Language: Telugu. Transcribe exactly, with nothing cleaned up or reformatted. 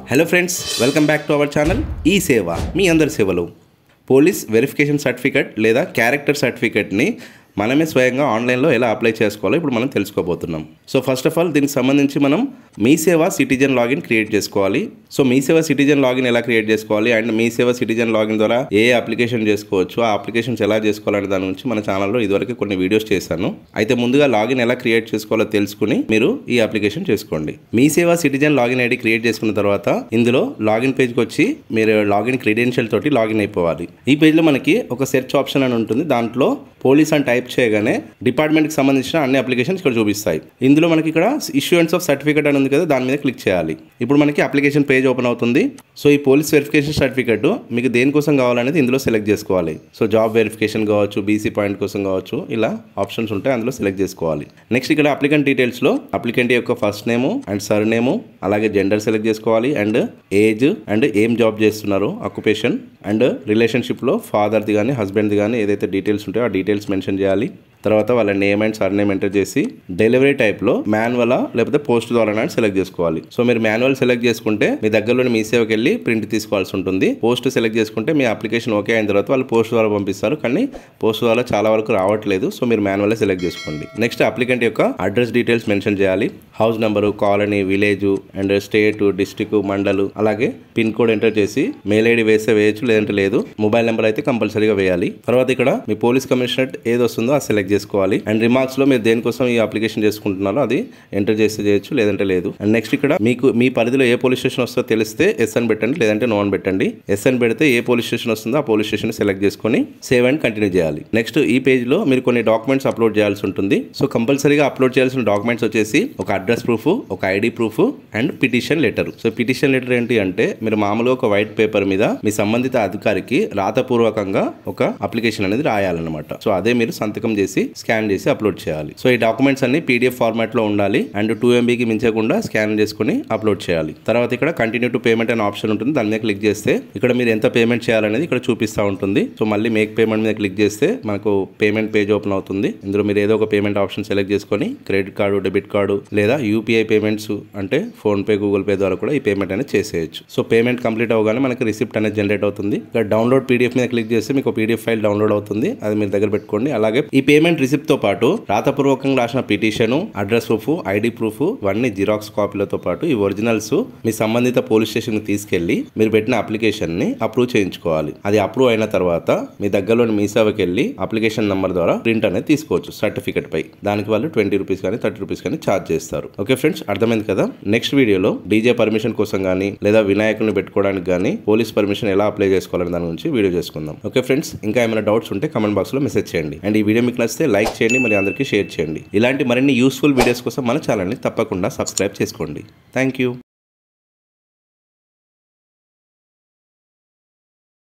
Hello friends welcome back to our channel ई सेवा मी अंदर सेवलो పోలీస్ వెరిఫికేషన్ సర్టిఫికేట్ లేదా క్యారెక్టర్ సర్టిఫికేట్ని మనమే స్వయంగా ఆన్లైన్లో ఎలా అప్లై చేసుకోవాలో ఇప్పుడు మనం తెలుసుకోబోతున్నాం. సో ఫస్ట్ ఆఫ్ ఆల్ దీనికి సంబంధించి మనం మీసేవ సిటిజన్ లాగిన్ క్రియేట్ చేసుకోవాలి. సో మీసేవ సిటిజన్ లాగిన్ ఎలా క్రియేట్ చేసుకోవాలి అండ్ మీసేవ సిటిజన్ లాగిన్ ద్వారా ఏ అప్లికేషన్ చేసుకోవచ్చు, ఆ అప్లికేషన్స్ ఎలా చేసుకోవాలనే దాని గురించి మన ఛానల్లో ఇదివరకు కొన్ని వీడియోస్ చేశాను. అయితే ముందుగా లాగిన్ ఎలా క్రియేట్ చేసుకోవాలో తెలుసుకుని మీరు ఈ అప్లికేషన్ చేసుకోండి. Meeseva citizen login ID create చేసుకున్న తర్వాత ఇందులో లాగిన్ పేజ్కి వచ్చి మీరు లాగిన్ క్రెడెన్షియల్ తోటి లాగిన్ అయిపోవాలి. ఈ పేజ్లో మనకి ఒక సెర్చ్ ఆప్షన్ అని ఉంటుంది. దాంట్లో పోలీస్ అని టైప్ చేయగానే డిపార్ట్మెంట్కి సంబంధించిన అన్ని అప్లికేషన్స్ ఇక్కడ చూపిస్తాయి. ఇందులో మనకి ఇక్కడ ఇష్యూయన్స్ ఆఫ్ సర్టిఫికేట్ అని ఉంది కదా, దాని మీద క్లిక్ చేయాలి. ఇప్పుడు మనకి అప్లికేషన్ పేజ్ ఓపెన్ అవుతుంది. సో ఈ పోలీస్ వెరిఫికేషన్ సర్టిఫికేట్ మీకు దేనికోసం కావాలనేది ఇందులో సెలెక్ట్ చేసుకోవాలి. సో జాబ్ వెరిఫికేషన్ కావచ్చు, బీసీ పాయింట్ కోసం కావచ్చు, ఇలా ఆప్షన్స్ ఉంటాయి, అందులో సెలెక్ట్ చేసుకోవాలి. నెక్స్ట్ ఇక్కడ అప్లికెంట్ డీటెయిల్స్లో అప్లికెంట్ యొక్క first name and surname అలాగే జెండర్ సెలెక్ట్ చేసుకోవాలి అండ్ ఏజ్ అండ్ ఏం జాబ్ చేస్తున్నారు, ఆక్యుపేషన్ అండ్ రిలేషన్షిప్లో ఫాదర్ది కానీ హస్బెండ్ది కానీ ఏదైతే డీటెయిల్స్ ఉంటాయో ఆ డీటెయిల్స్ మెన్షన్ చేయాలి. తర్వాత వాళ్ళ name and surname enter చేసి డెలివరీ టైప్లో మాన్యువల్ లేకపోతే పోస్ట్ ద్వారా సెలెక్ట్ చేసుకోవాలి. సో మీరు మాన్యువల్ సెలెక్ట్ చేసుకుంటే మీ దగ్గరలోని మీ సేవకి వెళ్ళి ప్రింట్ తీసుకోవాల్సి ఉంటుంది. పోస్ట్ సెలెక్ట్ చేసుకుంటే మీ అప్లికేషన్ ఓకే అయిన తర్వాత వాళ్ళు పోస్ట్ ద్వారా పంపిస్తారు, కానీ పోస్ట్ ద్వారా చాలా వరకు రావట్లేదు. సో మీరు మాన్యువల్ సెలెక్ట్ చేసుకోండి. నెక్స్ట్ అప్లికెంట్ యొక్క అడ్రస్ డీటెయిల్స్ మెన్షన్ చేయాలి. House number, colony, village and state, district, mandal అలాగే పిన్ కోడ్ ఎంటర్ చేసి మెయిల్ ఐడి వేస్తే వేయచ్చు, లేదంటే లేదు. మొబైల్ నెంబర్ అయితే కంపల్సరీగా వేయాలి. తర్వాత ఇక్కడ మీ పోలీస్ కమిషనరేట్ ఏది వస్తుందో అది సెలెక్ట్ చేసుకోవాలి. అండ్ రిమార్క్స్ లో మీరు దేనికోసం ఈ అప్లికేషన్ చేసుకుంటున్నారో అది ఎంటర్ చేస్తే చేయొచ్చు, లేదంటే లేదు. అండ్ నెక్స్ట్ ఇక్కడ మీకు మీ పరిధిలో ఏ పోలీస్ స్టేషన్ వస్తుందో తెలిస్తే ఎస్ అని పెట్టండి, లేదంటే నో అని పెట్టండి. ఎస్ అని పెడితే ఏ పోలీస్ స్టేషన్ వస్తుందో ఆ పోలీస్ స్టేషన్ సెలెక్ట్ చేసుకొని సేవ్ అండ్ కంటిన్యూ చేయాలి. నెక్స్ట్ ఈ పేజ్ లో మీరు కొన్ని డాక్యుమెంట్స్ అప్లోడ్ చేయాల్సి ఉంటుంది. సో కంపల్సరీగా అప్లోడ్ చేయాల్సిన డాక్యుమెంట్స్ వచ్చేసి ఒక అడ్రస్ ప్రూఫ్, ఒక ID proof and petition letter. So petition letter ఏంటి అంటే మీరు మామూలుగా ఒక వైట్ పేపర్ మీద మీ సంబంధిత అధికారికి రాతపూర్వకంగా ఒక అప్లికేషన్ అనేది రాయాలన్నమాట. సో అదే మీరు సంతకం చేసి స్కాన్ చేసి అప్లోడ్ చేయాలి. సో ఈ డాక్యుమెంట్స్ అన్ని పీడిఎఫ్ ఫార్మాట్ లో ఉండాలి అండ్ టూ ఎంబీకి మించకుండా స్కాన్ చేసుకుని అప్లోడ్ చేయాలి. తర్వాత ఇక్కడ కంటిన్యూ టు పేమెంట్ అనే ఆప్షన్ ఉంటుంది. దాని మీద క్లిక్ చేస్తే ఇక్కడ మీరు ఎంత పేమెంట్ చేయాలనేది ఇక్కడ చూపిస్తూ ఉంటుంది. సో మళ్ళీ మేక్ పేమెంట్ మీద క్లిక్ చేస్తే మనకు పేమెంట్ పేజ్ ఓపెన్ అవుతుంది. ఇందులో మీరు ఏదో ఒక పేమెంట్ ఆప్షన్ సెలెక్ట్ చేసుకొని క్రెడిట్ కార్డు, డెబిట్ కార్డు లేదా యూపీఐ పేమెంట్స్ అంటే ఫోన్ పే, గూగుల్ పే ద్వారా కూడా ఈ పేమెంట్ అనేది చేసేయచ్చు. సో పేమెంట్ కంప్లీట్ అవగానే మనకి రిసిప్ట్ అనేది జనరేట్ అవుతుంది. ఇక్కడ డౌన్లోడ్ పీడిఎఫ్ మీద క్లిక్ చేస్తే మీకు పీడిఎఫ్ ఫైల్ డౌన్లోడ్ అవుతుంది. అది మీరు దగ్గర పెట్టుకోండి. అలాగే ఈ పేమెంట్ రిసిప్ట్ తో పాటు రాతపూర్వకంగా రాసిన petition, address proof, ID proof ఇవన్నీ జిరాక్స్ కాపీలతో పాటు ఈ ఒరిజినల్స్ మీ సంబంధిత పోలీస్ స్టేషన్ కి తీసుకెళ్లి మీరు పెట్టిన అప్లికేషన్ ని అప్రూవ్ చేయించుకోవాలి. అది అప్రూవ్ అయిన తర్వాత మీ దగ్గరలోని మీ సేవకి వెళ్ళి అప్లికేషన్ నంబర్ ద్వారా ప్రింట్ అనేది తీసుకోవచ్చు సర్టిఫికేట్ పై. దానికి వాళ్ళు ట్వంటీ రూపీస్ కానీ థర్టీ రూపీస్ కానీ ఛార్జ్ చేస్తారు. ఓకే ఫ్రెండ్స్, అర్థమైంది కదా. నెక్స్ట్ వీడియోలో డీజే పర్మిషన్ కోసం కానీ లేదా వినాయకుని పెట్టుకోవడానికి కానీ పోలీస్ పర్మిషన్ ఎలా అప్లై చేసుకోవాలని దాని గురించి వీడియో చేసుకుందాం. ఓకే ఫ్రెండ్స్, ఇంకా ఏమైనా డౌట్స్ ఉంటే కామెంట్ బాక్స్ లో మెసేజ్ చేయండి. అండ్ ఈ వీడియో మీకు నచ్చితే లైక్ చేయండి, మరి అందరికీ షేర్ చేయండి. ఇలాంటి మరిన్ని యూస్ఫుల్ వీడియోస్ కోసం మన ఛానల్ని తప్పకుండా సబ్స్క్రైబ్ చేసుకోండి. Thank you.